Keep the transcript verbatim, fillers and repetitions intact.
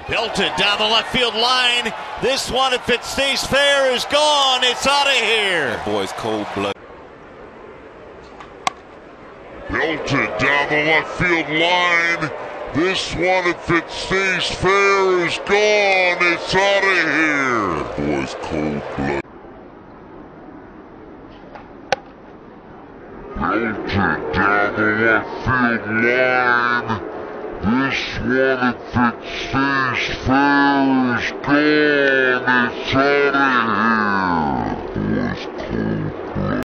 Belted down the left field line. This one, if it stays fair, is gone. It's out of here. That boy's cold blood. Belted down the left field line. This one, if it stays fair, is gone. It's out of here. That boy's cold blood. Belted down the left field line. This one, if it stays fair, is gone. It's out of here.